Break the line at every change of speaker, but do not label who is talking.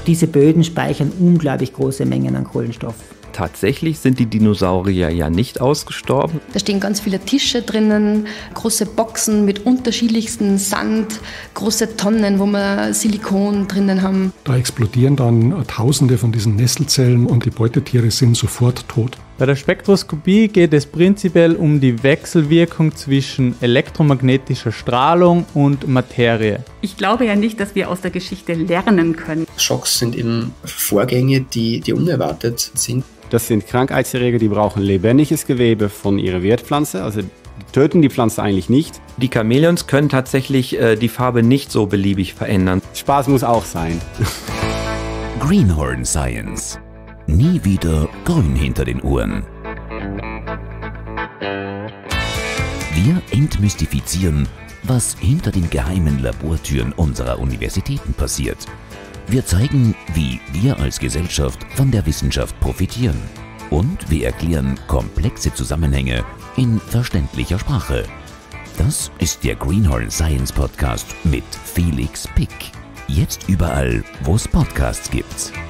diese Böden speichern unglaublich große Mengen an Kohlenstoff.
Tatsächlich sind die Dinosaurier ja nicht ausgestorben.
Da stehen ganz viele Tische drinnen, große Boxen mit unterschiedlichsten Sand, große Tonnen, wo wir Silikon drinnen haben.
Da explodieren dann Tausende von diesen Nesselzellen und die Beutetiere sind sofort tot.
Bei der Spektroskopie geht es prinzipiell um die Wechselwirkung zwischen elektromagnetischer Strahlung und Materie.
Ich glaube ja nicht, dass wir aus der Geschichte lernen können.
Schocks sind eben Vorgänge, die unerwartet sind.
Das sind Krankheitserreger, die brauchen lebendiges Gewebe von ihrer Wirtpflanze, also die töten die Pflanze eigentlich nicht.
Die Chamäleons können tatsächlich die Farbe nicht so beliebig verändern.
Spaß muss auch sein.
Greenhorn Science. Nie wieder grün hinter den Ohren. Wir entmystifizieren, was hinter den geheimen Labortüren unserer Universitäten passiert. Wir zeigen, wie wir als Gesellschaft von der Wissenschaft profitieren. Und wir erklären komplexe Zusammenhänge in verständlicher Sprache. Das ist der Greenhorn Science Podcast mit Felix Pick. Jetzt überall, wo es Podcasts gibt.